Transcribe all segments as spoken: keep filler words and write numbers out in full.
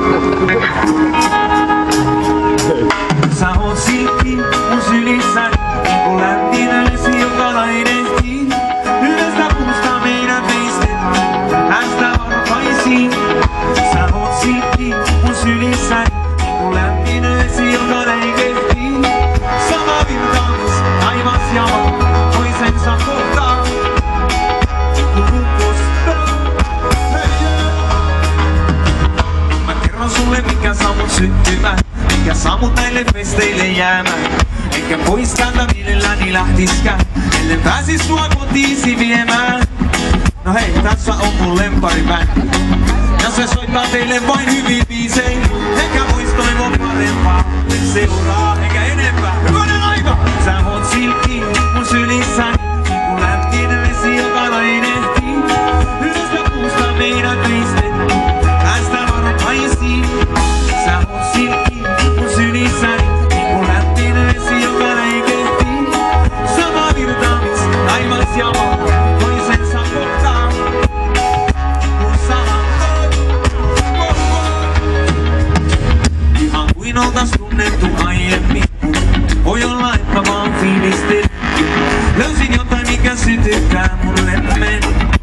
Sä oot silkki mun sylissäni, kun läntinen vesi, joka lainehtii. Yhdestä puusta meidän veistettiin, hästä varpaisiin. Sä oot silkki mun sylissäni, kun läntinen vesi, joka leikehtii. Sama virtaamis, taivas ja maa, toisensa kohtaa. Mä kerron sulle, mikä saa mut syttymään, mikä saa mut näille festeille jäämään. Enkä pois täältä mielelläni lähtiskään, ellen pääsis sua kotiisi viemään. No hei, tässä on mun lempparibändi, ja se soittaa teille vain hyvin biisei. Enkä vois toivoa parempaa, seuraa eikä enempää. Hyvänen aika! Sä oot silkki mun sylissäni, kun läntinen vesi, joka lainehtii. Yhdestä puusta meidät veistettiin, tästä varovaisiin. Sä oot silkki mun sylissäni, kun läntinen vesi, joka leikehtii. Sama virtaamis, taivas ja maa, toisensa kohtaa. Kun sama ihan kuin oltais tunnettu aiemmin. Voi olla, että vaan fiilistelin. Löysin jotain, mikä sytyttää mun lemmen.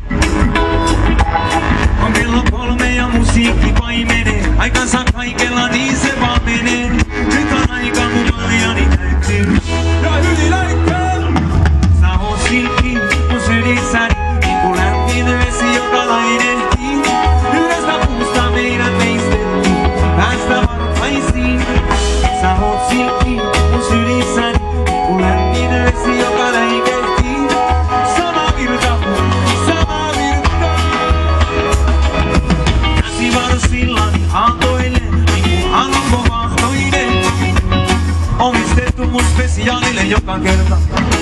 On kello kolme ja musiikki paimenee. Aikansa kaikella, niin se vaan menee. Nyt on aika mun maljani täytyy. Ja yli läikkää! Sä oot silkki mun sylissäni, niin kuin läntinen vesi, joka lainehtii. Yhdestä puusta meidät veistettiin, päästä varpaisiin. Sä oot silkki mun sylissäni, niin kuin läntinen vesi, joka leikehtii. Sama virta, sama virta. Käsivarsillani aaltoille, niin kuin aallonko vahtoinen. Omistettu mun spesiaalille joka kerta.